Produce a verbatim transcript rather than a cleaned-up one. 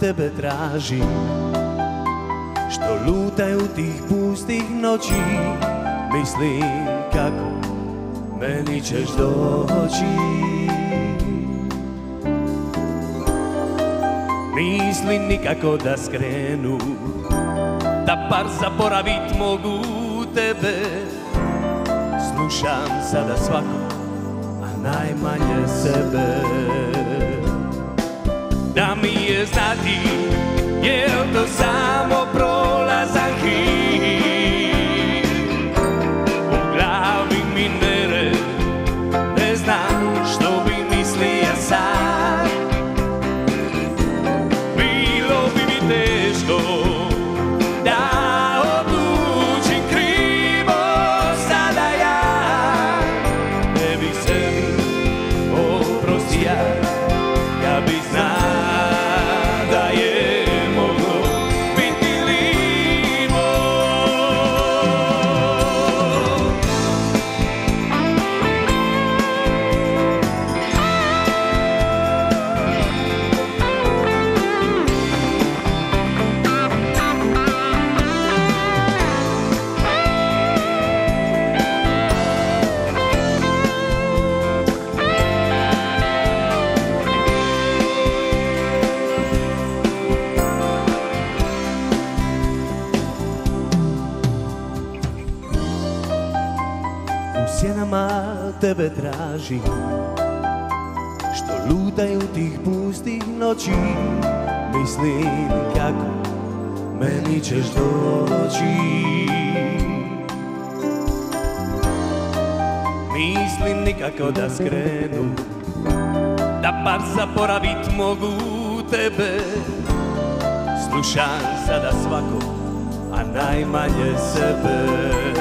tebe tražim, što lutaju tih pustih noći. Mislim kako meni ćeš doći. Misli nikako da skrenu, da par zaboravit mogu tebe. Slušam sada svako, a najmanje sebe. Da mi je znati, jel to samo prolazan hit. U glavi mi nered, ne znam što bi mislio sad. Bilo bi mi teško da odlučim krivo sada ja. Ne bih sebi oprostio ja bih znao da je moglo biti livo. U sjenama tebe tražim, što lutaju tih pustih noći. Mislim kako meni ćeš doći. Mislim nikako da skrenu, da bar zaboravit mogu tebe. Slušam sada svako, a najmanje sebe.